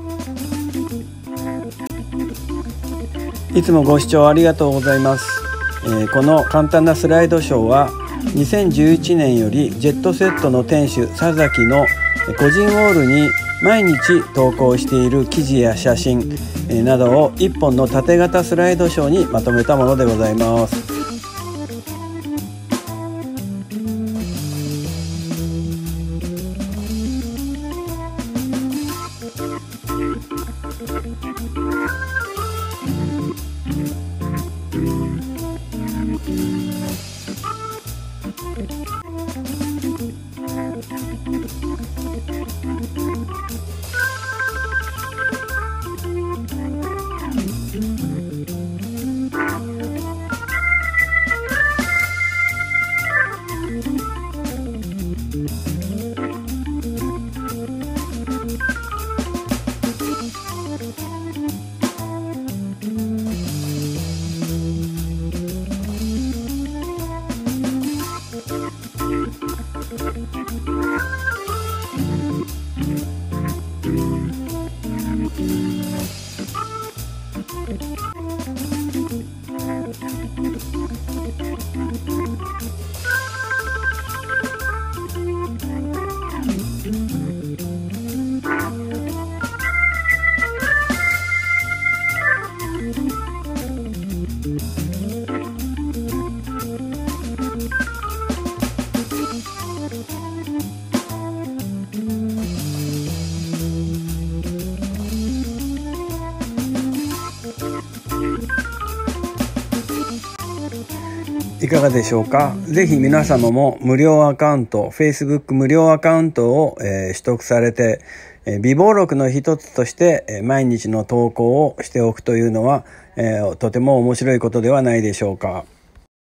いつもご視聴ありがとうございます。この簡単なスライドショーは2011年よりジェットセットの店主佐崎の個人ウォールに毎日投稿している記事や写真などを1本の縦型スライドショーにまとめたものでございます。いかがでしょうか。ぜひ皆様も無料アカウント、Facebook 無料アカウントを、取得されて、備忘録の一つとして、毎日の投稿をしておくというのは、とても面白いことではないでしょうか。